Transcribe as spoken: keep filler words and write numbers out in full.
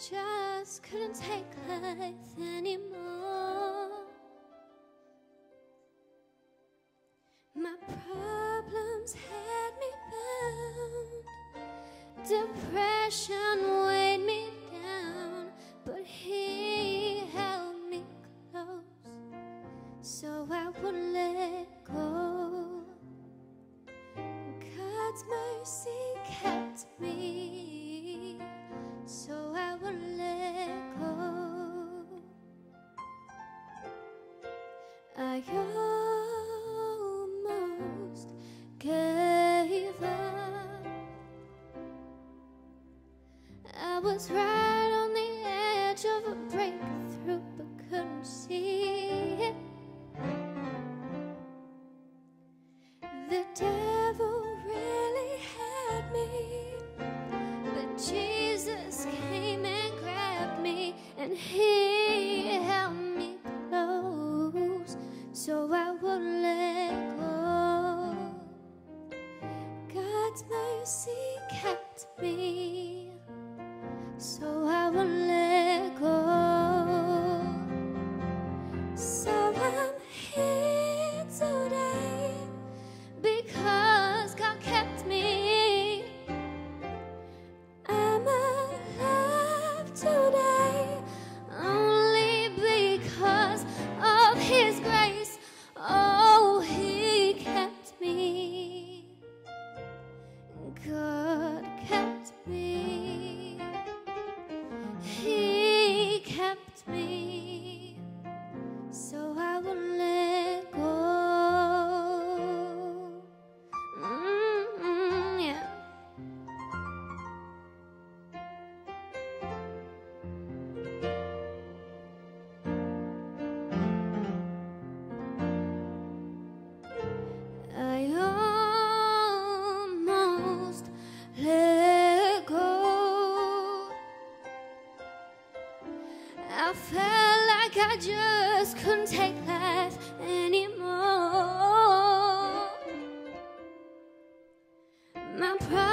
just couldn't take life anymore. My problems had me bound, depression weighed me down, but He held me close, so I wouldn't let go. God's mercy kept me, so I wouldn't let go. I almost gave up. I was right on the edge of a breakthrough, but couldn't see it. The devil really had me, but Jesus came and grabbed me, and He held me close, so I wouldn't let go. God's mercy kept me, so I wouldn't let go. So I'm here today because God kept me. I'm alive today only because of His grace. Oh, He kept me. God kept me. He kept me, so I wouldn't let go. Mm-mm, yeah. I almost let go. I felt like I just couldn't take life anymore. My problem